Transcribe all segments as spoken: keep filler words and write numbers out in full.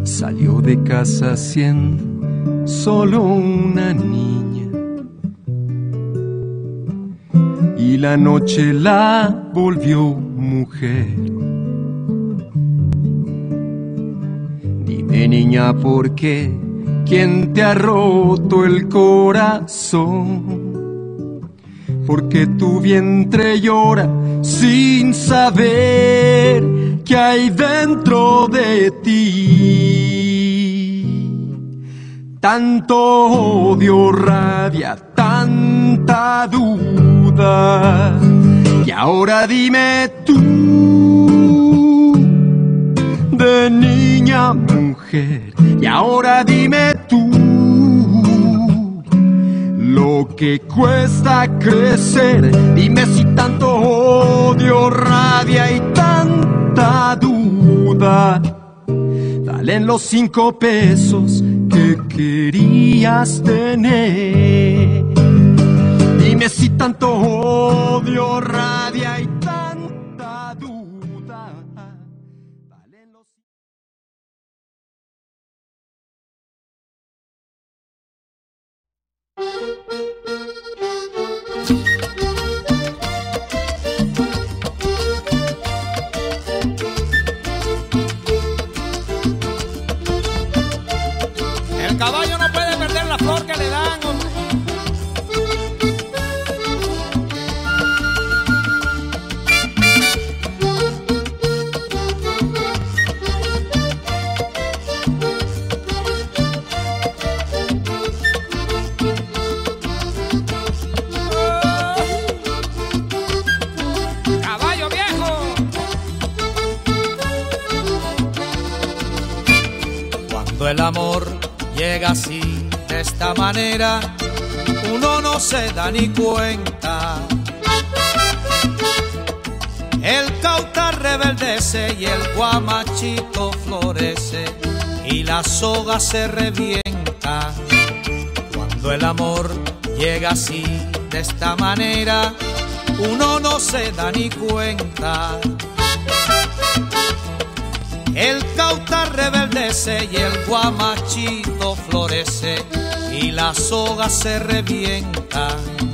salió de casa siendo solo una niña, y la noche la volvió mujer. Dime, niña, ¿por qué? ¿Quién te ha roto el corazón? Porque tu vientre llora sin saber qué hay dentro de ti. Tanto odio, rabia, tanta duda. Y ahora dime tú, de niña a mujer, y ahora dime tú, lo que cuesta crecer. Dime si tanto odio, rabia y tanta duda valen los cinco pesos que querías tener. Dime si tanto odio, rabia y tanta duda valen los... El caballo no puede perder la flor que le dan, hombre. Caballo viejo. Cuando el amor llega así, de esta manera, uno no se da ni cuenta. El cauta rebeldece y el guamachito florece y la soga se revienta. Cuando el amor llega así, de esta manera, uno no se da ni cuenta. El cauta rebeldece y el guamachito florece y la soga se revienta.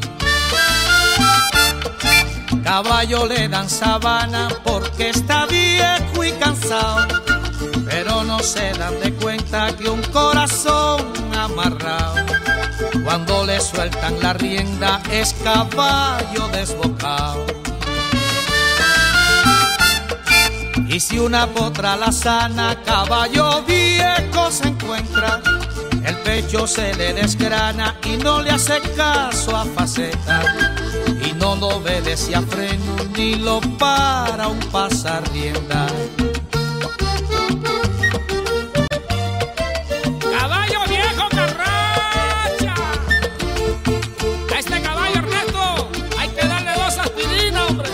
Caballo le dan sabana porque está viejo y cansado, pero no se dan de cuenta que un corazón amarrado, cuando le sueltan la rienda, es caballo desbocado. Y si una potra la sana, caballo viejo se encuentra, el pecho se le desgrana y no le hace caso a faceta, y no lo obedece a freno ni lo para un pasarrienda. Caballo viejo carracha. A este caballo, Ernesto, hay que darle dos aspirinas, hombre.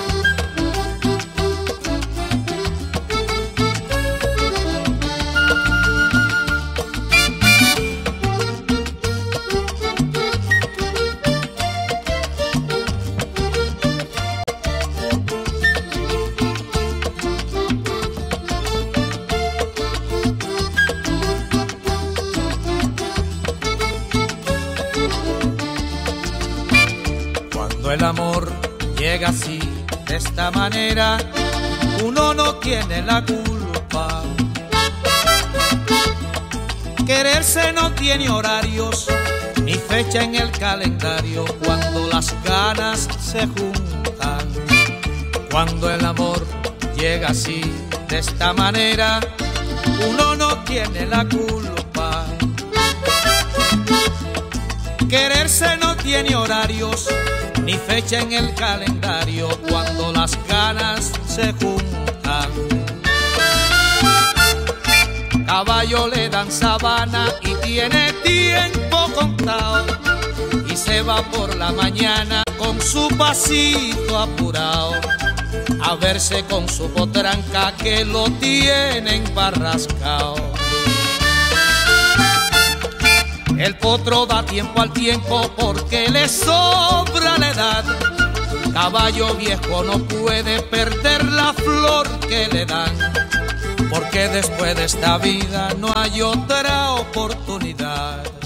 El amor llega así, de esta manera, uno no tiene la culpa. Quererse no tiene horarios ni fecha en el calendario, cuando las ganas se juntan. Cuando el amor llega así, de esta manera, uno no tiene la culpa. Quererse no tiene horarios ni fecha en el calendario, cuando las ganas se juntan. Caballo le dan sabana y tiene tiempo contado, y se va por la mañana con su pasito apurado a verse con su potranca que lo tienen barrascao. El potro da tiempo al tiempo porque le sobra la edad. Caballo viejo no puede perder la flor que le dan, porque que después de esta vida no hay otra oportunidad.